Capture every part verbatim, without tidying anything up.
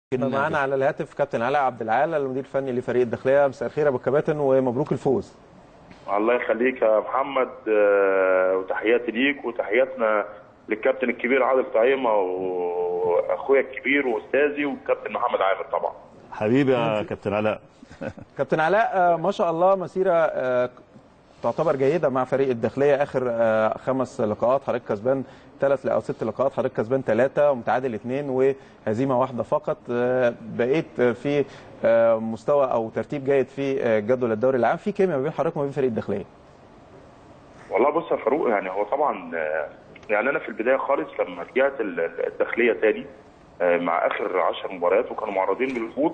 معانا على الهاتف كابتن علاء عبد العال المدير الفني لفريق الداخليه. مساء الخير يا ابو الكباتن ومبروك الفوز. الله يخليك يا محمد، وتحياتي ليك وتحياتنا للكابتن الكبير عادل طعيمه واخويا الكبير واستاذي والكابتن محمد عامر. طبعا حبيبي يا كابتن علاء. كابتن علاء ما شاء الله مسيره تعتبر جيده مع فريق الداخليه. اخر خمس لقاءات حضرتك كسبان ثلاث او ست لقاءات حضرتك كسبان ثلاثه ومتعادل اثنين وهزيمه واحده فقط. بقيت في مستوى او ترتيب جيد في جدول الدوري العام. في كيمياء ما بين حضرتك وما بين فريق الداخليه؟ والله بص يا فاروق، يعني هو طبعا يعني انا في البدايه خالص لما رجعت الداخليه تاني مع اخر عشر مباريات وكانوا معرضين للهبوط،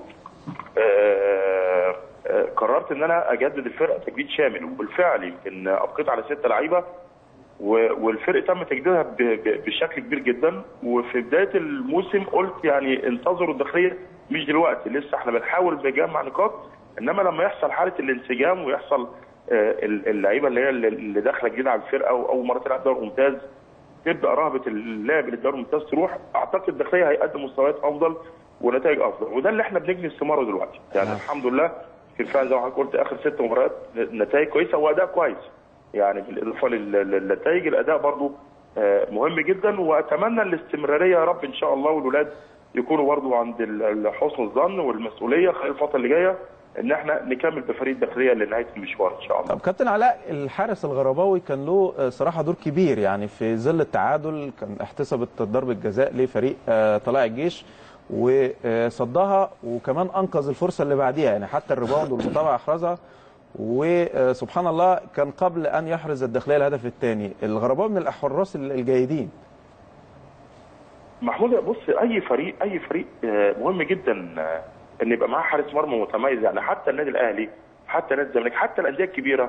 قررت ان انا اجدد الفرقه تجديد شامل، وبالفعل يمكن ابقيت على ستة لعيبه والفرقه تم تجديدها بشكل كبير جدا. وفي بدايه الموسم قلت يعني انتظروا الداخليه، مش دلوقتي، لسه احنا بنحاول نجمع نقاط، انما لما يحصل حاله الانسجام ويحصل اللعيبه اللي هي اللي داخله جديده على الفرقه واول مره تلعب دوري ممتاز تبدا رهبه اللعب للدوري الممتاز تروح، اعتقد الداخليه هيقدم مستويات افضل ونتائج افضل، وده اللي احنا بنجني ثماره دلوقتي. يعني الحمد لله في الفعل زي ما حضرتك قلت اخر ست مباريات نتائج كويسه واداء كويس، يعني بالاضافه للنتائج الاداء برضو مهم جدا، واتمنى الاستمراريه يا رب ان شاء الله، والولاد يكونوا برضو عند حسن الظن والمسؤوليه خلال الفتره اللي جايه ان احنا نكمل بفريق الداخليه لنهايه المشوار ان شاء الله. طب كابتن علاء، الحارس الغرباوي كان له صراحه دور كبير، يعني في ظل التعادل كان احتسبت ضربه جزاء لفريق طلائع الجيش وصدها، وكمان انقذ الفرصه اللي بعديها، يعني حتى الريباوند والمتابعه احرزها، وسبحان الله كان قبل ان يحرز الداخليه الهدف الثاني. الغرباوي من الحراس الجيدين. محمود بص، اي فريق اي فريق مهم جدا ان يبقى معاه حارس مرمى متميز، يعني حتى النادي الاهلي حتى نادي الزمالك حتى الانديه الكبيره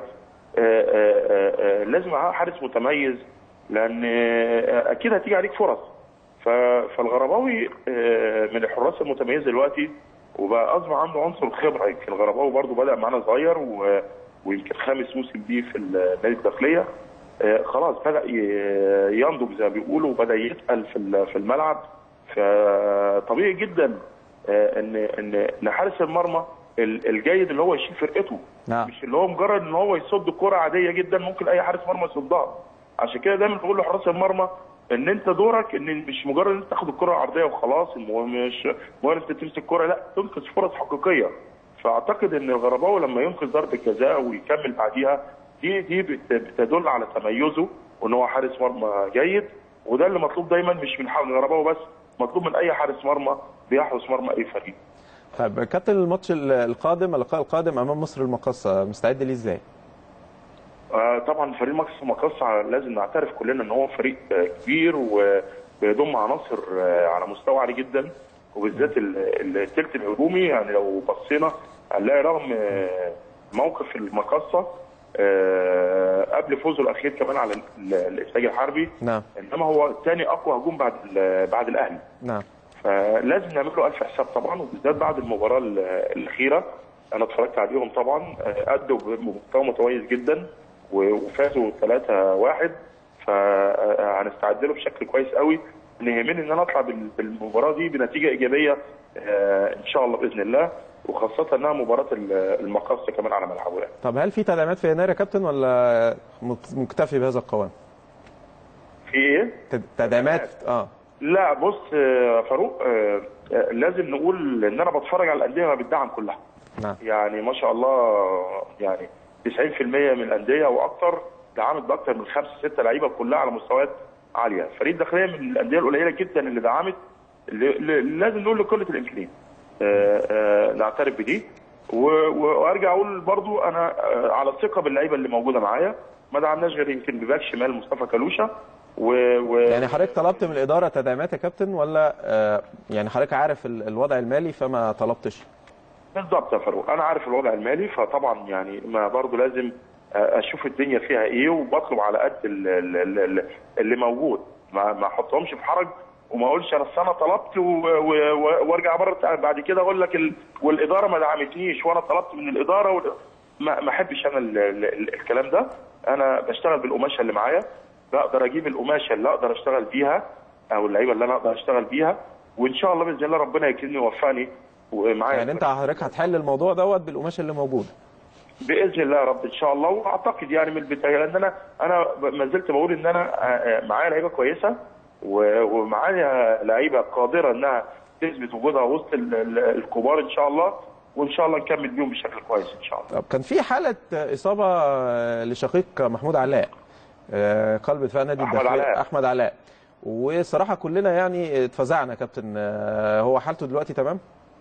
لازم معاه حارس متميز، لان اكيد هتيجي عليك فرص. فالغرباوي من الحراس المتميزه دلوقتي، وبقى اصبح عنده عنصر خبره. يمكن الغرباوي برضه بدا معانا صغير ويمكن خامس موسم ليه في النادي الداخليه، خلاص بدا ينضج زي ما بيقولوا وبدا يتقل في في الملعب. فطبيعي جدا ان ان ان حارس المرمى الجيد اللي هو يشيل فرقته، نعم. مش اللي هو مجرد ان هو يصد كره عاديه جدا ممكن اي حارس مرمى يصدها. عشان كده دايما بقول لحراس المرمى ان انت دورك ان مش مجرد ان انت تاخد الكره العرضيه وخلاص، المهم مش مجرد انت تمسك الكره، لا، تنقذ فرص حقيقيه. فاعتقد ان الغرباوي لما ينقذ ضربه جزاء ويكمل بعديها دي دي بتدل على تميزه وان هو حارس مرمى جيد، وده اللي مطلوب دايما مش من الغرباوي بس، مطلوب من اي حارس مرمى بيحرس مرمى اي فريق. طيب كابتن، الماتش القادم اللقاء القادم امام مصر المقاصه مستعد ليه ازاي؟ آه طبعا فريق مصر المقاصه لازم نعترف كلنا ان هو فريق كبير وبيضم عناصر على مستوى عالي جدا، وبالذات الثلث الهجومي. يعني لو بصينا هنلاقي رغم موقف المقاصه قبل فوزه الاخير كمان على الانتاج الحربي، نعم، انما هو ثاني اقوى هجوم بعد بعد الاهلي. نعم. فلازم نعمل له الف حساب طبعا، وبالذات بعد المباراه الاخيره انا اتفرجت عليهم طبعا، ادوا بمستوى متميز جدا وفازوا ثلاثة واحد، فهنستعد له بشكل كويس قوي. ان يهمني ان انا اطلع بالمباراه دي بنتيجه ايجابيه ان شاء الله باذن الله، وخاصه انها مباراه المقاصه كمان على ملعبه. طب هل في تدعيمات في يناير يا كابتن ولا مكتفي بهذا القوام؟ في ايه؟ تدعيمات اه لا بص يا فاروق، لازم نقول ان انا بتفرج على الانديه ما بتدعم كلها. نعم. يعني ما شاء الله، يعني تسعين في المية من الانديه واكثر دعمت باكثر من خمسه سته لعيبه كلها على مستويات عاليه. فريق الداخليه من الانديه القليله جدا اللي دعمت، اللي لازم نقول لقله الامكانيات نعترف بدي، وارجع اقول برضو انا على الثقه باللعيبه اللي موجوده معايا. ما دعمناش غير يمكن بباك شمال مصطفى كلوشه و... و... يعني حضرتك طلبت من الاداره تدعيمات يا كابتن، ولا آه يعني حضرتك عارف الوضع المالي فما طلبتش؟ بالظبط يا فاروق، انا عارف الوضع المالي، فطبعا يعني ما برضو لازم اشوف الدنيا فيها ايه، وبطلب على قد اللي, اللي موجود، ما ما احطهمش في حرج وما اقولش انا السنه طلبت وارجع بره بعد كده اقول لك ال... والاداره ما دعمتنيش وانا طلبت من الاداره وال... ما ما احبش انا ال... ال... الكلام ده. انا بشتغل بالقماشه اللي معايا، بقدر اجيب القماشه اللي اقدر اشتغل بيها او اللعيبه اللي انا اقدر اشتغل بيها، وان شاء الله باذن الله ربنا يكرمني ويوفقني ومعايا. يعني انت حضرتك هتحل الموضوع دوت بالقماش اللي موجود باذن الله يا رب ان شاء الله. واعتقد يعني من البدايه، لان انا انا ما زلت بقول ان انا معايا لعيبه كويسه ومعايا لعيبه قادره انها تثبت وجودها وسط الكبار ان شاء الله، وان شاء الله نكمل بيهم بشكل كويس ان شاء الله. طب كان في حاله اصابه لشقيق محمود علاء قلب دفاع نادي الداخليه احمد علاء، وصراحه كلنا يعني اتفزعنا يا كابتن. هو حالته دلوقتي تمام؟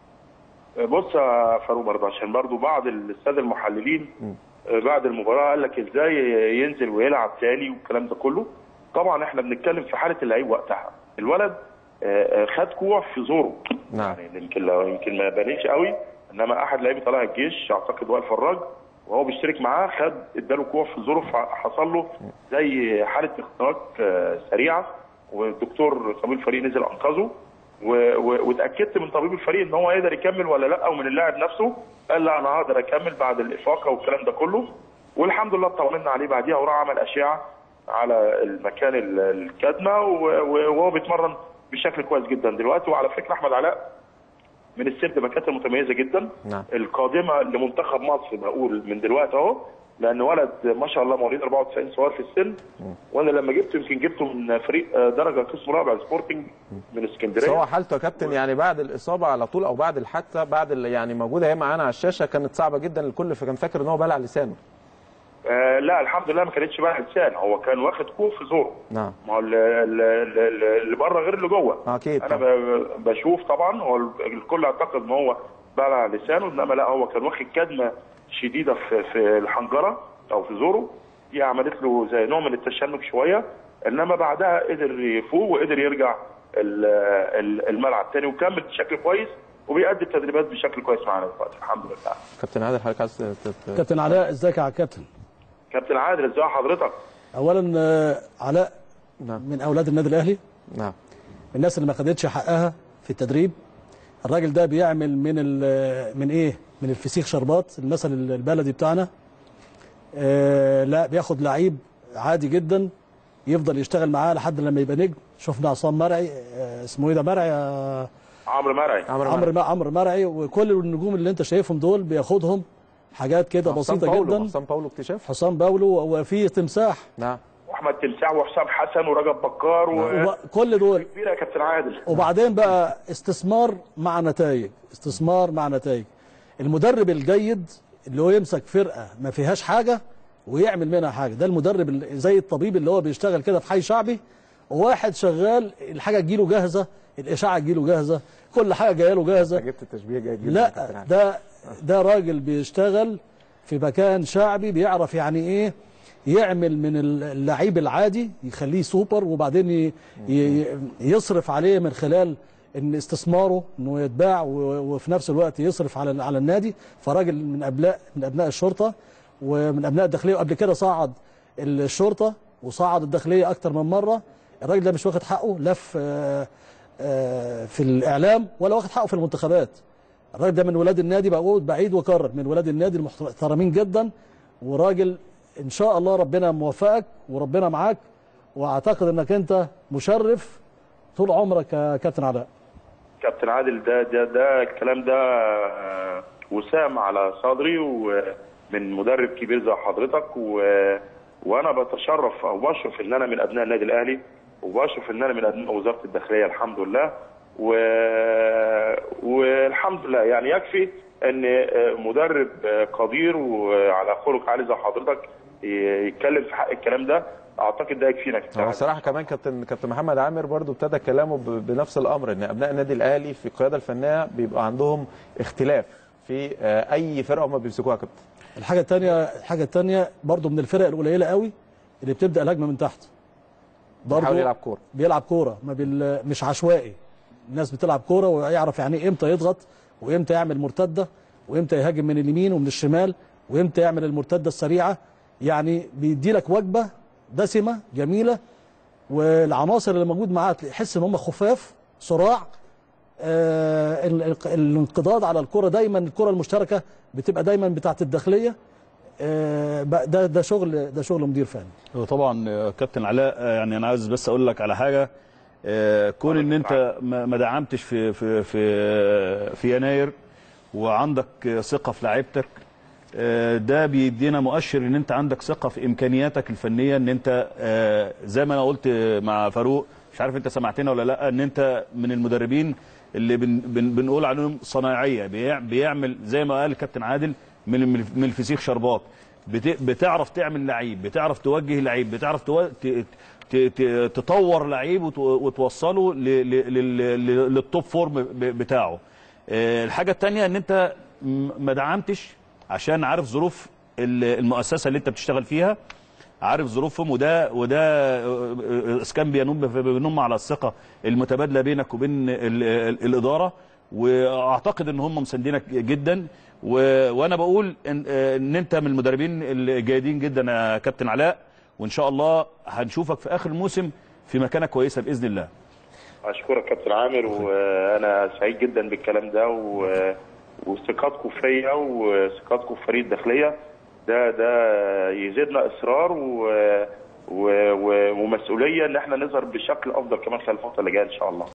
بص يا فاروق برضه، عشان برضه بعض الساده المحللين بعد المباراه قال لك ازاي ينزل ويلعب تاني والكلام ده كله. طبعا احنا بنتكلم في حاله اللعيب وقتها، الولد خد كوع في زوره. نعم. يعني يمكن لو يمكن ما بانش قوي، انما احد لعيبه طلائع الجيش اعتقد وائل فراج وهو بيشترك معاه خد اداله كوع في زوره، فحصل له زي حاله اختراق سريعه، والدكتور طبيب الفريق نزل انقذه، واتاكدت من طبيب الفريق ان هو يقدر يكمل ولا لا، ومن اللاعب نفسه قال لا انا هقدر اكمل بعد الافاقه والكلام ده كله. والحمد لله اطمنا عليه بعديها وراح عمل اشعه على المكان الكدمه، وهو بيتمرن بشكل كويس جدا دلوقتي. وعلى فكره احمد علاء من السرد باكات المتميزه جدا. نعم. القادمه لمنتخب مصر بقول من دلوقتي اهو، لان ولد ما شاء الله مواليد أربعة وتسعين صغير في السن، وانا لما جبته يمكن جبته من فريق درجه قسم رابع سبورتنج من اسكندريه. هو حالته يا كابتن يعني بعد الاصابه على طول او بعد الحادثه بعد يعني موجوده هي معانا على الشاشه كانت صعبه جدا، الكل كان فاكر ان هو بلع لسانه. آه لا الحمد لله ما كانتش بلع لسان، هو كان واخد كوع في زوره. نعم. ما هو اللي بره غير اللي جوه. اكيد. انا بشوف طبعا هو الكل اعتقد ان هو بلع لسانه، انما لا هو كان واخد كدمه شديده في في الحنجره او في زوره، دي عملت له زي نوع من التشنج شويه، انما بعدها قدر يفوق وقدر يرجع الملعب تاني وكمل بشكل كويس وبيأدي التدريبات بشكل كويس معانا دلوقتي الحمد لله. كابتن عادل حضرتك عايز كابتن علاء ازيك يا كابتن؟ كابتن عادل ازي حضرتك؟ اولا علاء نعم. من اولاد النادي الاهلي. نعم. الناس اللي ما خدتش حقها في التدريب. الراجل ده بيعمل من من ايه؟ من الفسيخ شربات، المثل البلدي بتاعنا. آه لا بياخد لعيب عادي جدا يفضل يشتغل معاه لحد لما يبقى نجم. شفنا عصام مرعي، آه اسمه ايه ده مرعي؟ آه عمرو مرعي. عمرو عمرو مرعي، وكل النجوم اللي انت شايفهم دول بياخدهم حاجات كده بسيطه باولو. جدا. حسام باولو اكتشاف. حسام باولو، وفي تمساح. نعم. واحمد تمساح وحسام حسن ورجب بكار وكل دول كبيره يا كابتن عادل. وبعدين بقى استثمار مع نتائج، استثمار مع نتائج. المدرب الجيد اللي هو يمسك فرقه ما فيهاش حاجه ويعمل منها حاجه، ده المدرب زي الطبيب اللي هو بيشتغل كده في حي شعبي، وواحد شغال الحاجه تجيله جاهزه، الاشعه تجيله جاهزه، كل حاجه جايه له جاهزه. جبت التشبيه جاي جدا. لا ده ده راجل بيشتغل في مكان شعبي، بيعرف يعني ايه يعمل من اللعيب العادي يخليه سوبر، وبعدين يصرف عليه من خلال ان استثماره انه يتباع، وفي نفس الوقت يصرف على على النادي. فراجل من ابناء من ابناء الشرطه ومن ابناء الداخليه، وقبل كده صعد الشرطه وصعد الداخليه اكتر من مره. الراجل ده مش واخد حقه لا في في الاعلام ولا واخد حقه في المنتخبات. الراجل ده من ولاد النادي، بقول بعيد وكرر، من ولاد النادي المحترمين جدا، وراجل ان شاء الله ربنا موفقك وربنا معاك، واعتقد انك انت مشرف طول عمرك يا كابتن علاء. كابتن عادل ده ده ده الكلام ده وسام على صدري، ومن مدرب كبير زي حضرتك، و وانا بتشرف او بشرف ان انا من ابناء النادي الاهلي، وبشرف ان انا من ابناء وزاره الداخليه الحمد لله، و... والحمد لله يعني يكفي ان مدرب قدير وعلى خلق عالي زي حضرتك يتكلم في حق الكلام ده، اعتقد ده يكفينا. هو الصراحه كمان كابتن كابتن محمد عامر برضو ابتدى كلامه بنفس الامر، ان ابناء النادي الاهلي في القياده الفنيه بيبقى عندهم اختلاف في اي فرقه هم بيمسكوها. كابتن الحاجه الثانيه الحاجه الثانيه برضو من الفرق القليله قوي اللي بتبدا الهجمه من تحت، برضو بيحاول يلعب كوره بيلعب كوره ما بال... مش عشوائي. الناس بتلعب كوره ويعرف يعني ايه امتى يضغط، وامتى يعمل مرتده، وامتى يهاجم من اليمين ومن الشمال، وامتى يعمل المرتده السريعه. يعني بيدي لك وجبه دسمه جميله، والعناصر اللي موجود معاه تحس ان هم خفاف صراع. آه الانقضاض على الكره دايما، الكره المشتركه بتبقى دايما بتاعه الداخليه. آه ده ده شغل ده شغل مدير فني. طبعا كابتن علاء، يعني انا عايز بس اقول لك على حاجه، آه كون ان انت ما دعمتش في في في في يناير وعندك ثقه في لعيبتك، آه ده بيدينا مؤشر ان انت عندك ثقه في امكانياتك الفنيه، ان انت آه زي ما انا قلت مع فاروق، مش عارف انت سمعتنا ولا لا، ان انت من المدربين اللي بن بن بنقول عليهم صنايعيه، بيعمل زي ما قال الكابتن عادل من من الفسيخ شربات، بتعرف تعمل لعيب، بتعرف توجه لعيب، بتعرف تو... تطور لعيب وتوصله للتوب فورم بتاعه. الحاجه الثانيه ان انت ما دعمتش عشان عارف ظروف المؤسسه اللي انت بتشتغل فيها، عارف ظروفهم، وده وده اسكان بينم بينم على الثقه المتبادله بينك وبين الاداره، واعتقد ان هم مساندينك جدا. وانا بقول ان, إن انت من المدربين الجيدين جدا يا كابتن علاء، وان شاء الله هنشوفك في اخر الموسم في مكانه كويسه باذن الله. اشكرك كابتن عامر، وانا سعيد جدا بالكلام ده وثقتكم فيا وثقتكم في فريق الداخليه، ده ده يزيدنا اصرار و... و... ومسؤوليه ان احنا نظهر بشكل افضل كمان خلال الفتره اللي جايه ان شاء الله.